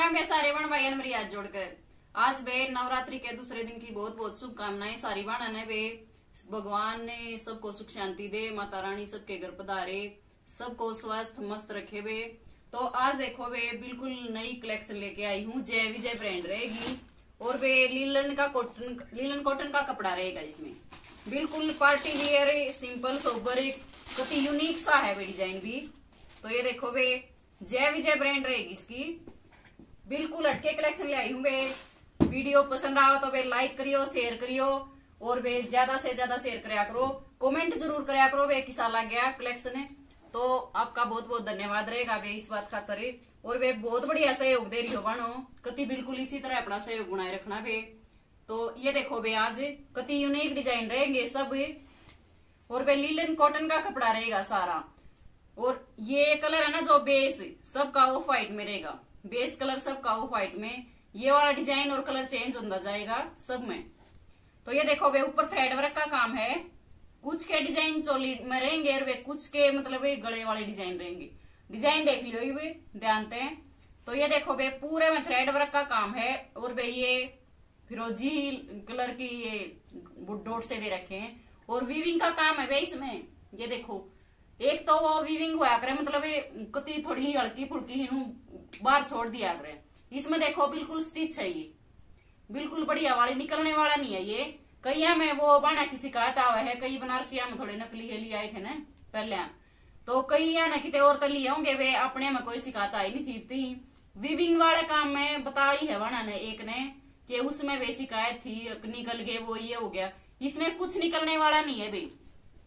राम बे सारे बण भाई मेरी याद जोड़कर आज बे नवरात्रि के दूसरे दिन की बहुत बहुत शुभकामनाएं सारी बाणा ने बे। भगवान ने सबको सुख शांति दे, माता रानी सबके घर पधारे, सबको स्वस्थ मस्त रखे बे। तो आज देखो बे बिल्कुल नई कलेक्शन लेके आई हूँ। जय विजय ब्रांड रहेगी और वे लीलन कॉटन का कपड़ा रहेगा। इसमें बिल्कुल पार्टी वियर सिंपल सोबर कति यूनिक सा है वे डिजाइन भी। तो ये देखो बे जय विजय ब्रांड रहेगी इसकी, बिल्कुल हटके कलेक्शन ले आई हूँ बे। वीडियो पसंद आवा तो बे लाइक करियो, शेयर करियो और बे ज्यादा से ज्यादा शेयर कराया करो, कमेंट जरूर कराया करो बे किसा लग गया कलेक्शन है। तो आपका बहुत बहुत धन्यवाद रहेगा बे इस बात खातर। और वे बहुत बढ़िया सहयोग दे रही हो बनो, कति बिल्कुल इसी तरह अपना सहयोग बनाए रखना बे। तो ये देखो बे आज कति यूनिक डिजाइन रहेंगे सब। और बे लीलन कॉटन का कपड़ा रहेगा सारा। और ये कलर है ना जो बेस सबका ऑफ व्हाइट में रहेगा, बेस कलर सबका ऑफ व्हाइट में। ये वाला डिजाइन और कलर चेंज होता जाएगा सब में। तो ये देखो वे ऊपर थ्रेड वर्क का काम है, कुछ के डिजाइन चोली में रहेंगे और वे कुछ के मतलब गले वाले डिजाइन रहेंगे। डिजाइन देख लियो ये भी ध्यान से। तो ये देखो वे पूरे में थ्रेड वर्क का काम है और वे ये फिरोजी कलर की ये डॉट से दे रखे हैं। और वीविंग का काम है वे इसमें। ये देखो एक तो वो वीविंग हुआ करे मतलब कति थोड़ी हल्की फुल्की ही बाहर छोड़ दिया करे। इसमें देखो बिल्कुल स्टिच है, ये बिल्कुल बढ़िया वाली निकलने वाला नहीं है। ये कई में वो बाना की शिकायत आवा है, कई बनारसिया में थोड़े नकली है लिए आए थे ना पहले। तो कई ना कितने और तो लिए होंगे वे, अपने में कोई शिकायत आई नहीं थी। वीविंग वाले काम में बताई है बाना ने एक ने कि उसमें वे शिकायत थी, निकल गए वो ये हो गया। इसमें कुछ निकलने वाला नहीं है भाई।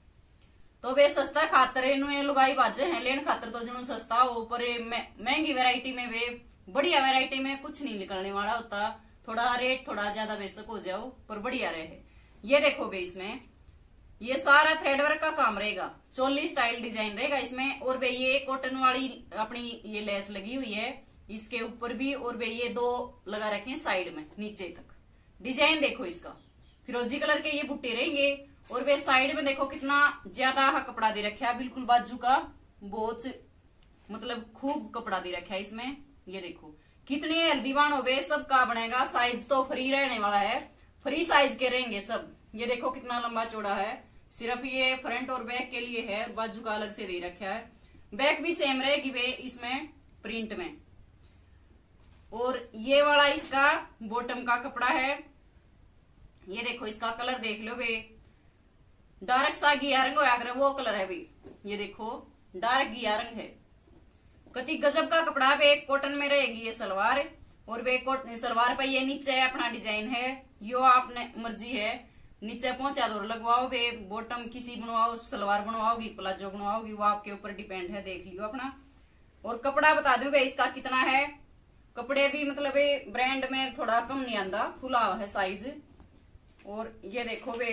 तो वे सस्ता खातर इन्हें लुगाई बाजे हैं लेन खातर तो जनू सस्ता हो, पर महंगी वैरायटी में वे बढ़िया वैरायटी में कुछ नहीं निकलने वाला होता। थोड़ा रेट थोड़ा ज्यादा बेशक हो जाओ पर बढ़िया रहे। ये देखो बे इसमें ये सारा थ्रेड वर्क का काम रहेगा, चोली स्टाइल डिजाइन रहेगा इसमें। और बे ये कॉटन वाली अपनी ये लेस लगी हुई है इसके ऊपर भी। और बे ये दो लगा रखे हैं साइड में नीचे तक। डिजाइन देखो इसका फिरोजी कलर के ये बुट्टे रहेंगे। और वे साइड में देखो कितना ज्यादा कपड़ा दे रखा है, बिल्कुल बाजू का बहुत मतलब खूब कपड़ा दे रखा है इसमें। ये देखो कितने हेल्दी बाण हो गए, सबका बनेगा। साइज तो फ्री रहने वाला है, फ्री साइज के रहेंगे सब। ये देखो कितना लंबा चौड़ा है, सिर्फ ये फ्रंट और बैक के लिए है, बाजू का अलग से दे रखा है। बैक भी सेम रहेगी वे इसमें प्रिंट में। और ये वाला इसका बॉटम का कपड़ा है। ये देखो इसका कलर देख लो वे, डार्क सा गिया रंग होया वो कलर है भाई। ये देखो डार्क गिया रंग है, कति गजब का कपड़ा वे। कॉटन में रहेगी ये सलवार। और वे सलवार पे ये नीचे अपना डिजाइन है, यो आपने मर्जी है नीचे पहुंचा दो लगवाओ वे। बॉटम किसी बनवाओ, सलवार बनवाओगी प्लाजो बनवाओगी वो आपके ऊपर डिपेंड है, देख लियो अपना। और कपड़ा बता दो वे इसका कितना है। कपड़े भी मतलब ब्रांड में थोड़ा कम नहीं आंदा, खुला है साइज। और ये देखो वे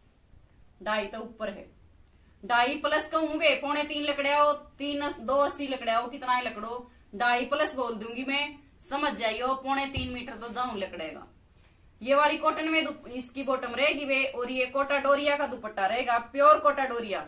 2.5 तो ऊपर है, 2.5 प्लस कहूं वे 3.25 लकड़िया हो, 2.80 लकड़िया हो, कितना ही लकड़ो 2.5 प्लस बोल दूंगी मैं, समझ जाइयो 3.25 मीटर तो दाऊं लकड़ेगा। ये वाली कॉटन में इसकी बॉटम रहेगी वे। और ये कोटा डोरिया का दुपट्टा रहेगा, प्योर कोटा डोरिया।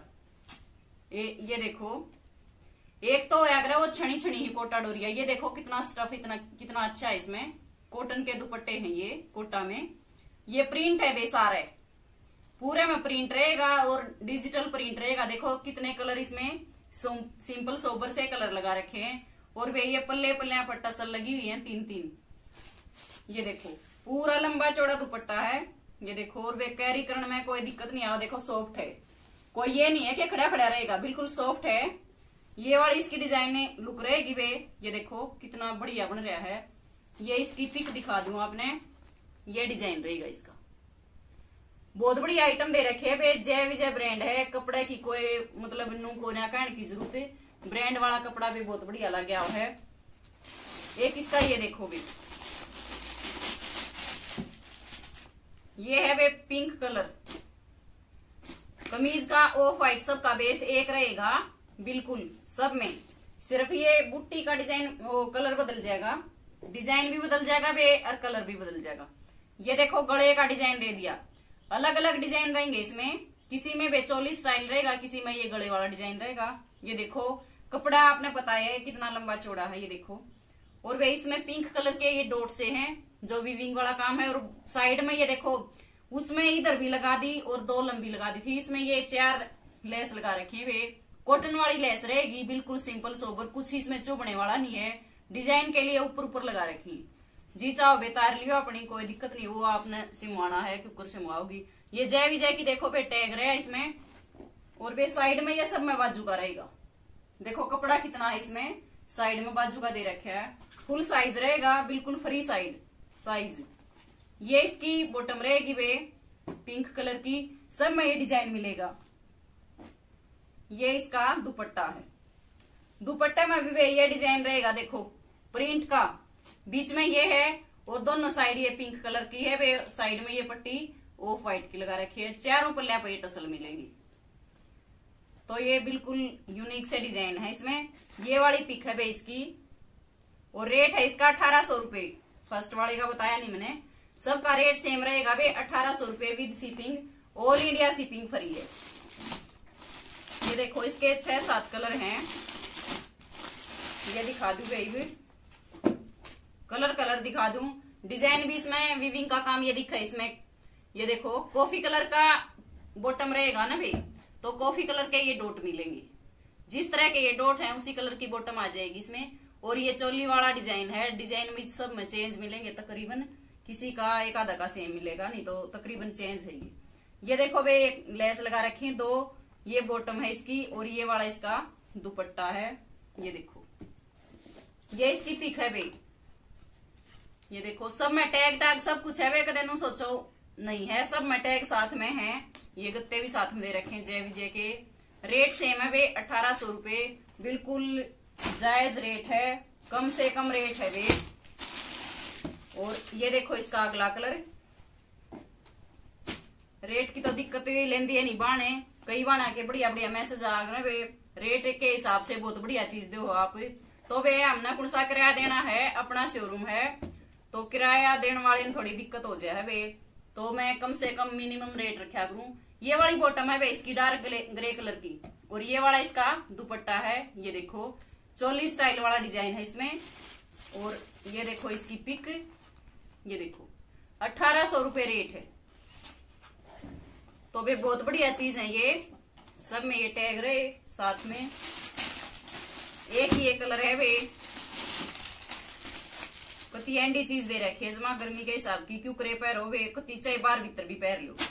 ये देखो एक तो अगर वो छनी छनी ही कोटा डोरिया। ये देखो कितना स्टफ कितना अच्छा है इसमें, कॉटन के दुपट्टे हैं ये कोटा में। ये प्रिंट है वे सारे, पूरे में प्रिंट रहेगा और डिजिटल प्रिंट रहेगा। देखो कितने कलर इसमें सिंपल सोबर से कलर लगा रखे हैं। और वे ये पल्ले पल्ले पर टसल लगी हुई है 3-3। ये देखो पूरा लंबा चौड़ा दुपट्टा है। ये देखो और वे कैरी करने में कोई दिक्कत नहीं आ, देखो सॉफ्ट है, कोई ये नहीं है कि खड़ा खड़ा रहेगा, बिल्कुल सॉफ्ट है। ये वाली इसकी डिजाइन लुक रहेगी वे। ये देखो कितना बढ़िया बन रहा है। ये इसकी पिक दिखा दूं आपने, ये डिजाइन रहेगा इसका। बहुत बड़ी आइटम दे रखे है। जय विजय ब्रांड है, कपड़े की कोई मतलब नू को ना कहने की जरूरत है। ब्रांड वाला कपड़ा भी बहुत बढ़िया लग गया है। एक इसका ये देखो भी, ये है वे पिंक कलर कमीज का ऑफ व्हाइट, सबका बेस एक रहेगा बिल्कुल सब में। सिर्फ ये बुट्टी का डिजाइन वो कलर बदल जाएगा, डिजाइन भी बदल जाएगा वे और कलर भी बदल जाएगा। ये देखो गले का डिजाइन दे दिया, अलग अलग डिजाइन रहेंगे इसमें। किसी में बेचोली स्टाइल रहेगा, किसी में ये गले वाला डिजाइन रहेगा। ये देखो कपड़ा आपने पता है कितना लंबा चौड़ा है, ये देखो। और वे इसमें पिंक कलर के ये डॉट से हैं जो वीविंग वाला काम है। और साइड में ये देखो उसमें इधर भी लगा दी और 2 लंबी लगा दी थी, इसमें ये 4 लेस लगा रखी है। वे कॉटन वाली लेस रहेगी, बिल्कुल सिंपल सोबर, कुछ इसमें चुभने वाला नहीं है। डिजाइन के लिए ऊपर ऊपर लगा रखी, जी चाहो बेतार लियो अपनी, कोई दिक्कत नहीं, वो आपने सिमवाना है कुकर सिमवाओगी। ये जय विजय की देखो पे टैग रहे इसमें। और वे साइड में ये सब में बाजू का रहेगा, देखो कपड़ा कितना है इसमें, साइड में बाजू का दे रखा है। फुल साइज रहेगा, बिल्कुल फ्री साइज। ये इसकी बॉटम रहेगी वे पिंक कलर की, सब में ये डिजाइन मिलेगा। ये इसका दुपट्टा है, दुपट्टे में भी वे ये डिजाइन रहेगा, देखो प्रिंट का, बीच में ये है और दोनों साइड ये पिंक कलर की है। वे साइड में ये पट्टी ऑफ व्हाइट की लगा रखी है, चारों पल्ले पर ये टसल मिलेंगी। तो ये बिल्कुल यूनिक से डिजाइन है इसमें। ये वाली पिक है वे इसकी, और रेट है इसका 1800 रुपए। फर्स्ट वाले का बताया नहीं मैंने, सबका रेट सेम रहेगा वे 1800 रुपए with shipping, all India shipping free है। ये देखो इसके 6-7 कलर हैं, ये दिखा दूं भाई, कलर दिखा दूं। डिजाइन भी इसमें वीविंग का काम ये दिखा है इसमें। ये देखो कॉफी कलर का बॉटम रहेगा ना भाई, तो कॉफी कलर के ये डॉट मिलेंगे, जिस तरह के ये डॉट हैं उसी कलर की बॉटम आ जाएगी इसमें। और ये चोली वाला डिजाइन है, डिजाइन में सब में चेंज मिलेंगे तकरीबन, किसी का एक आधा का सेम मिलेगा, नहीं तो तकरीबन चेंज है ये देखो वे लेस लगा रखी है 2, ये बॉटम है इसकी और ये वाला इसका दुपट्टा है। ये देखो ये इसकी पिक है भाई, ये देखो सब में टैग सब कुछ है वे, कदे नु सोचो नहीं है, सब में टैग साथ में है। ये गत्ते भी साथ में दे रखे हैं जय विजय के। रेट सेम है वे 1800 रुपए, बिल्कुल जायज रेट है, कम से कम रेट है वे। और ये देखो इसका अगला कलर, रेट की तो दिक्कत लेंदी है नहीं बाणे, कई बाणा के बढ़िया बढ़िया मैसेज आ गए वे, रेट के हिसाब से बहुत बढ़िया चीज दो आप। तो वे हमने कौन सा किराया देना है, अपना शोरूम है तो किराया देने वाले ने थोड़ी दिक्कत हो जाए वे, तो मैं कम से कम मिनिमम रेट रखा करूं। ये वाली बॉटम है वे इसकी डार्क ग्रे कलर की, और ये वाला इसका दुपट्टा है। ये देखो चोली स्टाइल वाला डिजाइन है इसमें। और ये देखो इसकी पिक, ये देखो 1800 रुपए रेट है। तो वे बहुत बढ़िया चीज है ये, सब में ये टैग रहे साथ में। एक ही ये कलर है वे, कति एंडी चीज दे रखी है जमा गर्मी के हिसाब की, क्यों करे पैर हो वे, कति चाहे बाहर भीतर भी पैर लो,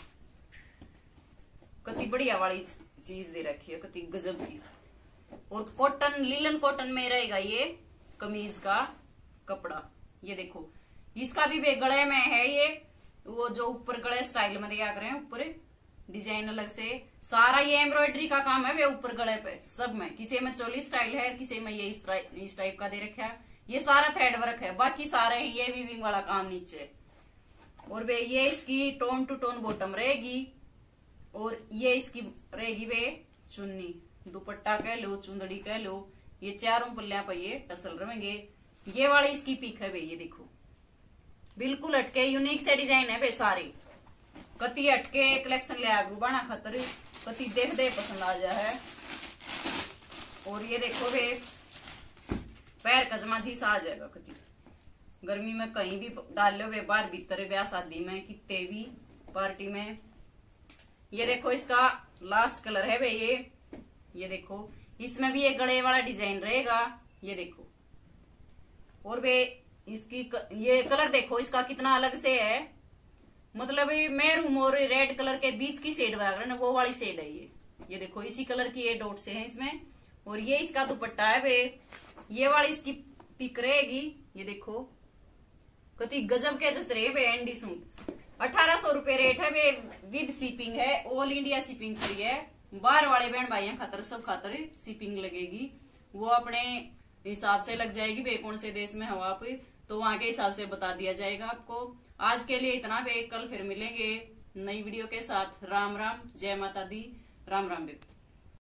कति बढ़िया वाली चीज दे रखी है, कति गजब की। और कॉटन, लिलन कॉटन में रहेगा ये कमीज का कपड़ा। ये देखो इसका भी वे गले में है, ये वो जो ऊपर गले स्टाइल में दिया करें, ऊपर डिजाइन अलग से, सारा ये एम्ब्रॉयडरी का काम है वे ऊपर गले पे सब में। किसी में चोली स्टाइल है, किसी में ये इस टाइप का दे रखा है, ये सारा थ्रेड वर्क है, बाकी सारे ये वीविंग वाला काम नीचे। और वे ये इसकी टोन टू टोन बॉटम रहेगी, और ये इसकी रहेगी वे चुन्नी, दुपट्टा कह लो चुंदड़ी कह लो, ये चारों पल्लियां पर ये टसल रहेंगे। ये वाली इसकी पिक है वे, ये देखो बिल्कुल हटके यूनिक से डिजाइन है वे सारे, कति हटके कलेक्शन ले आगू बना खतर, कति देख दे पसंद आ जाए। और ये देखो वे पैर कजमा जी सा आ जाएगा, कति गर्मी में कहीं भी डाल लो वे, बाहर भीतर ब्याह शादी में कितने भी पार्टी में। ये देखो इसका लास्ट कलर है वे ये देखो इसमें भी एक गले वाला डिजाइन रहेगा, ये देखो। और वे इसकी ये कलर देखो इसका कितना अलग से है, मतलब मैरून और रेड कलर के बीच की शेड वगैरह ना, वो वाली शेड है ये देखो इसी कलर की ये डॉट से है इसमें। और ये इसका दुपट्टा है वे, ये वाली इसकी पिक रहेगी, ये देखो कति गजब के जचरे वे एंडी सूट। 1800 रुपए रेट है वे, विद शिपिंग है, ऑल इंडिया शिपिंग फ्री है। बाहर वाले बहन भाइयों खातर सब खातर शिपिंग लगेगी, वो अपने हिसाब से लग जाएगी वे, कौन से देश में हो आप, तो वहां के हिसाब से बता दिया जाएगा आपको। आज के लिए इतना वे, कल फिर मिलेंगे नई वीडियो के साथ। राम राम, जय माता दी, राम राम बेबी।